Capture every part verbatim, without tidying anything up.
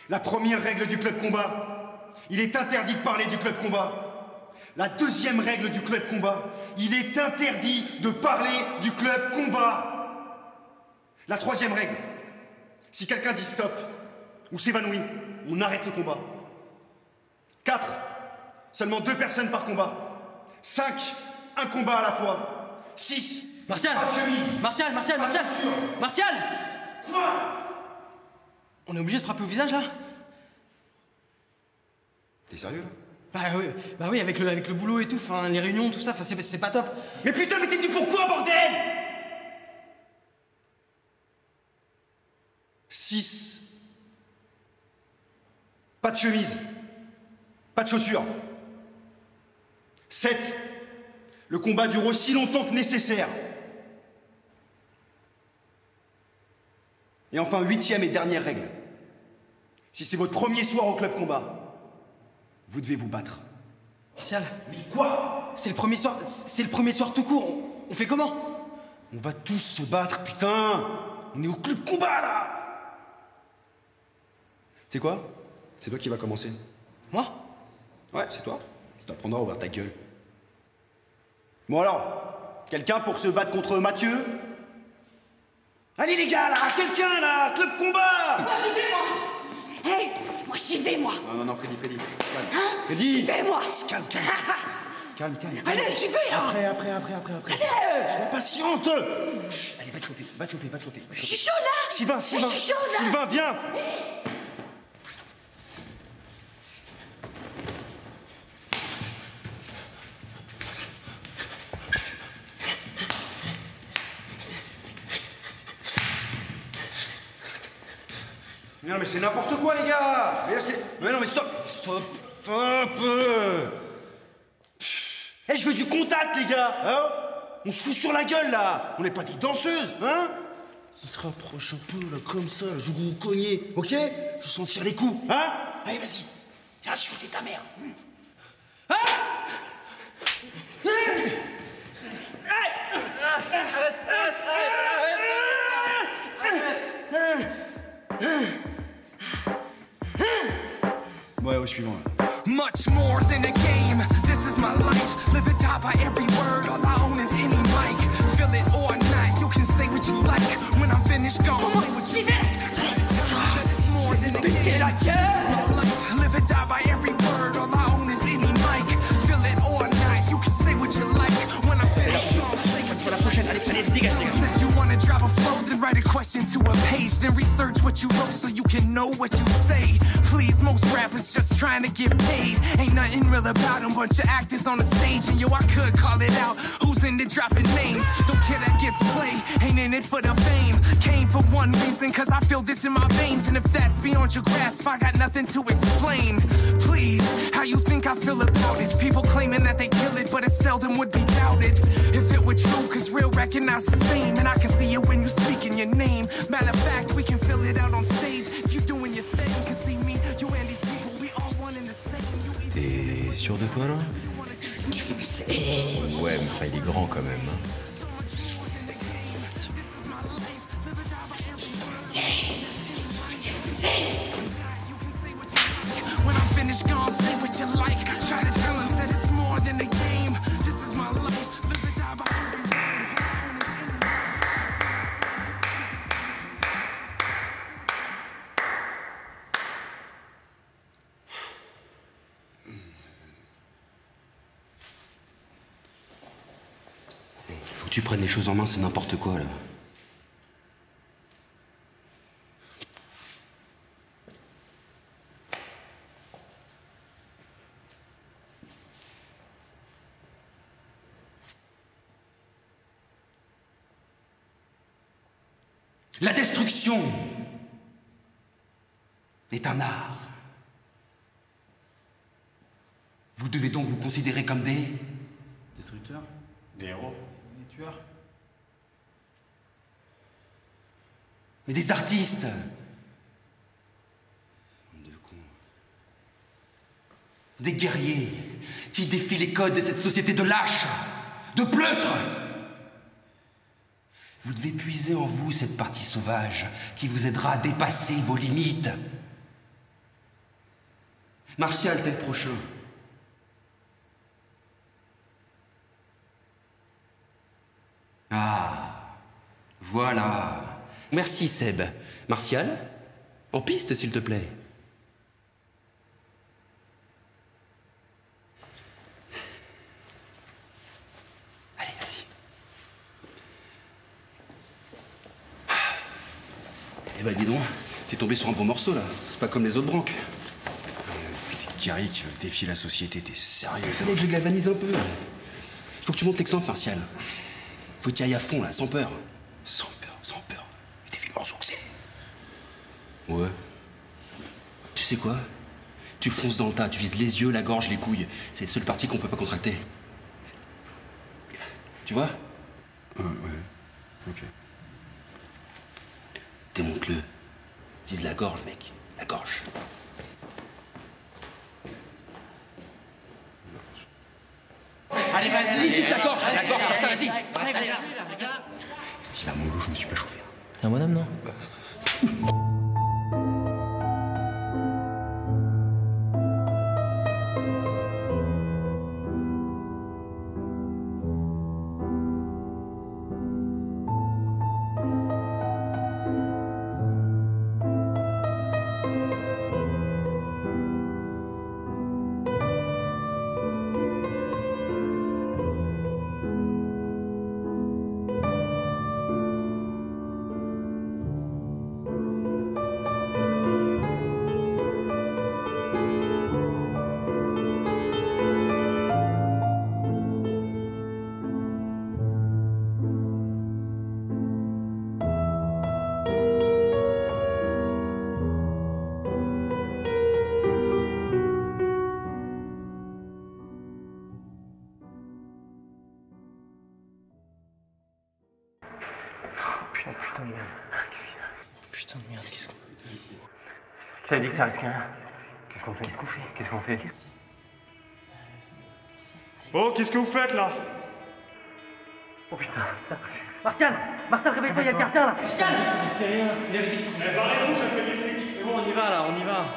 La première règle du club combat, il est interdit de parler du club combat. La deuxième règle du club combat, il est interdit de parler du club combat. La troisième règle, si quelqu'un dit stop ou s'évanouit, on arrête le combat. Quatre, seulement deux personnes par combat. Cinq, un combat à la fois. Six, Martial Martial, Martial, Martial Martial Quoi? On est obligé de frapper au visage, là? T'es sérieux, là? Bah oui, bah oui, avec le, avec le boulot et tout, enfin, les réunions, tout ça, enfin, c'est, c'est pas top. Mais putain, mais t'es venu pourquoi, bordel? Six. Pas de chemise. Pas de chaussures. Sept. Le combat dure aussi longtemps que nécessaire. Et enfin, huitième et dernière règle. Si c'est votre premier soir au club combat, vous devez vous battre. Martial, Mais quoi? c'est le premier soir, c'est le premier soir tout court, on, on fait comment? On va tous se battre, putain! On est au club combat, là! Tu sais quoi? C'est toi qui vas commencer. Moi? Ouais, c'est toi. Tu t'apprendras à ouvrir ta gueule. Bon alors, quelqu'un pour se battre contre Mathieu? Allez les gars, là! Quelqu'un, là! Club combat! Moi j'y vais, moi. Hé, hey, moi j'y vais, moi. Non, non, non, Freddy, Freddy. Calme. Hein? Freddy! J'y vais, moi. Calme, calme. Calme, calme. Allez, j'y vais, hein. Après, après, après, après, après. Allez. Sois patiente! Chut, allez, va te chauffer, va te chauffer, va te chauffer. Je suis chaud, là. Sylvain, Sylvain! Je suis chaud, là. Sylvain, viens! Mais non mais c'est n'importe quoi les gars. Mais là c'est... Mais non mais stop. Stop. Stop. Eh hey, je veux du contact les gars. Hein? On se fout sur la gueule là. On n'est pas des danseuses, hein? On se rapproche un peu là comme ça, là, je vais vous cogner, ok? Je veux sentir les coups, hein? Allez vas-y. Viens shooter ta mère. Ah! Ouais, au suivant. Much more than a game, this is my life. Live and die by every word, all I own is any mic. Feel it or not, you can say what you like. When I'm finished, gone, say what you like. Try to tell you that it's more than a game. This is my life. Live and die by every word, all I own is any mic. Feel it or not, you can say what you like. When I'm finished, gone, say what you like. Said you wanna drop a flow, then write a question to a page, then research what you wrote so you can know what you say. Please, most rappers just trying to get paid. Ain't nothing real about them, bunch of actors on the stage. And yo, I could call it out, who's into dropping names? Don't care that gets played, ain't in it for the fame. Came for one reason, cause I feel this in my veins. And if that's beyond your grasp, I got nothing to explain. Please, how you think I feel about it? People claiming that they kill it, but it seldom would be doubted. If it were true, cause real recognize the same. And I can see it when you speak in your name. Matter of fact, we can feel it out on stage. If you doing your thing, can see me, you and these people, we all one in the same. T'es sûr de toi là? Ouais, mais enfin il est grand quand même. Hein. When I'm finished, gone, say what you like. Try to tell him, said it's more than a game. This is my life. Live and die by every word. Faut que tu prennes les choses en main, c'est n'importe quoi là. La destruction est un art. Vous devez donc vous considérer comme des... Destructeurs? Des héros? Des tueurs? Mais des artistes. De cons. Des guerriers qui défient les codes de cette société de lâches, de pleutres. Vous devez puiser en vous cette partie sauvage qui vous aidera à dépasser vos limites. Martial, t'es le prochain. Ah, voilà. Merci, Seb. Martial, en piste, s'il te plaît. Allez, vas-y. Eh ben, dis donc, t'es tombé sur un bon morceau, là. C'est pas comme les autres branques. Gary qui veut défier la société, t'es sérieux? Il fallait que je galvanise un peu. Faut que tu montes l'exemple, Martial. Faut que tu ailles à fond, là, sans peur. Sans peur, sans peur. T'as vu le morceau que c'est? Ouais. Tu sais quoi? Tu fonces dans le tas, tu vises les yeux, la gorge, les couilles. C'est le seul parti qu'on peut pas contracter. Tu vois? Euh, ouais. Ok. Démonte-le. Vise la gorge, mec. La gorge. Allez, vas-y, Vise la gorge, la gorge, comme ça, vas-y. Allez, vas-y, là, regarde. T'y vas mollo, je me suis pas chauffé. T'es un bonhomme, non? Putain de merde, qu'est-ce qu'on... Je t'avais dit que ça risque rien. Qu'est-ce qu'on fait? Qu'est-ce qu'on fait? Qu'est-ce qu'on fait? Oh, qu'est-ce que vous faites là? Oh putain. Martial! Martial, réveille-toi, il y a le gardien là! Martial! Il fait rien, il avait dit... Eh, barrez-vous, j'appelle les flics. C'est bon, on y va là, on y va.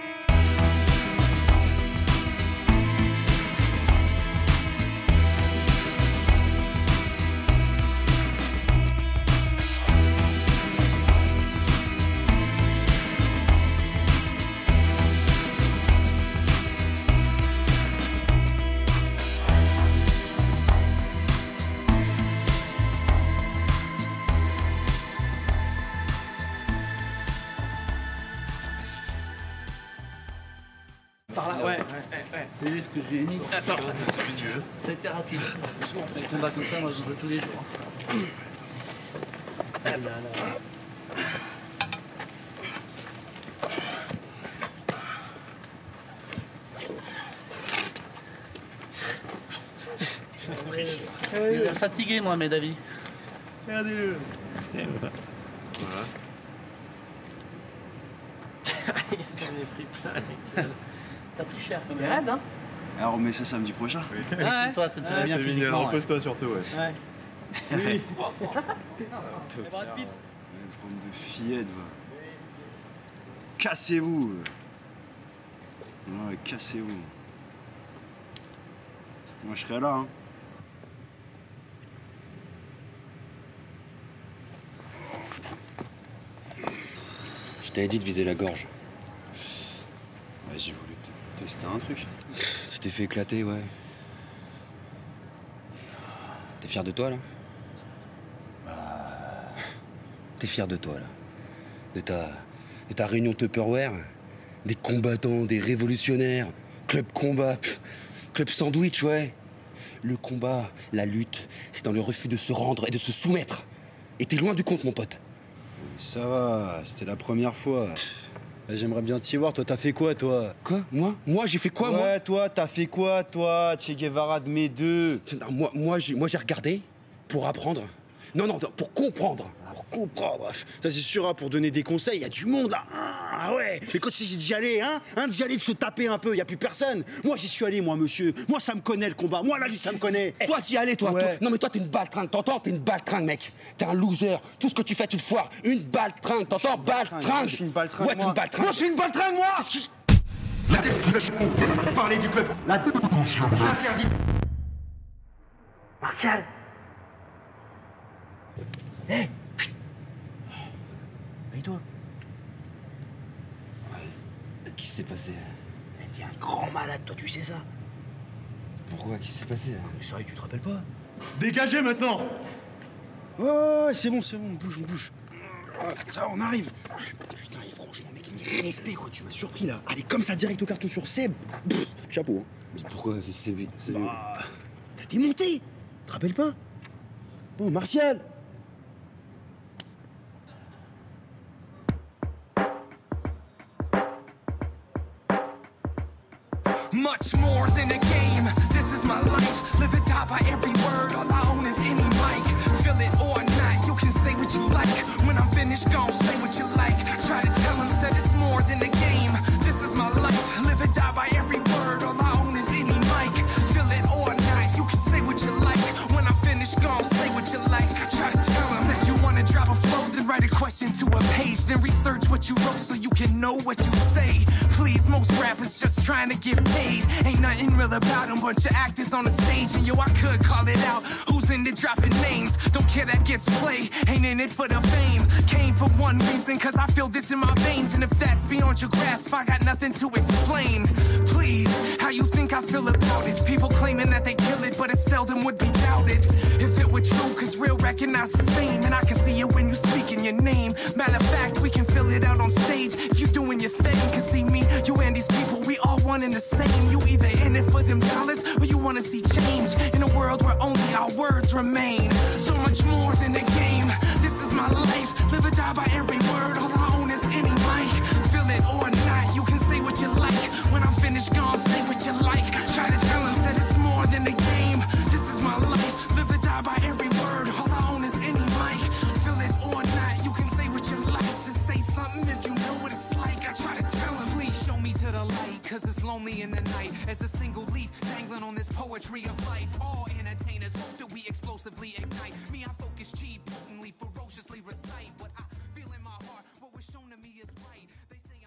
Par là, ouais, ouais, ouais, ouais. T'as vu ce que je lui ai mis? Attends, attends, attends, qu'est-ce que tu veux? Ça a été rapide. Des combats comme ça, moi je veux tous les jours. Attends. Il a l'air fatigué, moi, mes David. Regardez-le. Voilà. Il s'en est pris plein les gueules. T'as pris cher quand Il même. est raide, hein? Alors on met ça samedi prochain. Ouais, ouais. Toi, ça te ferait bien T'es physiquement. mignonne, Ouais. repose-toi surtout, ouais. Ouais. Oui. Bande de fillettes, va. Cassez-vous. Ouais, cassez-vous. Moi je serai là, hein. Je t'avais dit de viser la gorge. Ouais, j'ai voulu te tester un truc. Tu t'es fait éclater, ouais. T'es fier de toi, là? T'es fier de toi, là? De ta, de ta réunion Tupperware? Des combattants, des révolutionnaires, club combat, pff, club sandwich, ouais. Le combat, la lutte, c'est dans le refus de se rendre et de se soumettre. Et t'es loin du compte, mon pote. Ça va, c'était la première fois. J'aimerais bien t'y voir. Toi, t'as fait quoi, toi? Quoi? Moi? Moi, j'ai fait quoi, moi? Ouais, toi, t'as fait quoi, toi? Che Guevara de mes deux. Non, moi, moi, j'ai, moi, j'ai regardé pour apprendre. Non, non, pour comprendre. Pour comprendre. Ça, c'est sûr, hein, pour donner des conseils, il y a du monde, là. Ah ouais. Mais quand il s'agit d'y aller, hein, hein d'y aller, de se taper un peu, il n'y a plus personne. Moi, j'y suis allé, moi, monsieur. Moi, ça me connaît, le combat. Moi, la lutte, ça me connaît. Eh, toi, t'y allais, toi, ouais. toi. Non, mais toi, t'es une baltringue, t'entends? T'es une baltringue, mec. T'es un loser. Tout ce que tu fais, tu le foires. Une baltringue, t'entends? Baltringue. Je suis une baltringue, Ouais, t'es moi. une baltringue. Moi, je suis une baltringue, moi. Qu'est-ce que... La destination, parler du club. La interdit. Martial. Hé hey. Et toi? Qu'est-ce qui s'est passé? T'es un grand malade, toi, tu sais ça? Pourquoi? Qu'est-ce qui s'est passé là? Mais sérieux, tu te rappelles pas? Dégagez maintenant! Oh, ouais, c'est bon, c'est bon, on bouge, on bouge. Ça, on arrive. Putain, et franchement, mec, il respect, quoi, tu m'as surpris, là. Allez, comme ça, direct au carton sur Seb. Pff, chapeau, hein. Mais pourquoi? C'est lui. Bah, t'as démonté. Tu te rappelles pas? Oh, Martial. Much more than a game, this is my life. Live and die by every word, all I own is any mic. Feel it or not, you can say what you like. When I'm finished, gon' say what you like. Try to tell him, said it's more than a game. This is my life, live and die by every word, all I own is any mic. Feel it or not, you can say what you like. When I'm finished, gon' say what you like. Try to tell him, said you wanna drop a flow, then write a question to a page. Then research what you wrote so you can know what you say. Please, most rappers just trying to get paid. Ain't nothing real about them, bunch of actors on the stage. And yo, I could call it out, who's into dropping names? Don't care that gets played, ain't in it for the fame. Came for one reason, cause I feel this in my veins. And if that's beyond your grasp, I got nothing to explain. Please, how you think I feel about it? People claiming that they kill it, but it seldom would be doubted. If it were true, cause real recognize the same. And I can see it when you speak in your name. Matter of fact, we can feel it out on stage. If you doing your thing, cause see me, you and these people, we all one and the same. You either in it for them dollars, or you wanna see change. In a world where only our words remain. So much more than a game, this is my life. Live or die by every word, all I own is any mic. Feel it or not, you can say what you like. When I'm finished, gon' say what you like. Try to tell him, said it's more than a game. This is my life, live or die by every word, all I own is any mic. Feel it or not, you can say what you like. So say something if you know what it's like. I try to tell him, please show me to the light, cause it's lonely in the night. As a single leaf dangling on this poetry of life. All entertainers hope that we explosively ignite. Me, I focus cheap, potently, ferociously recite what I feel in my heart. What was shown to me is right. They say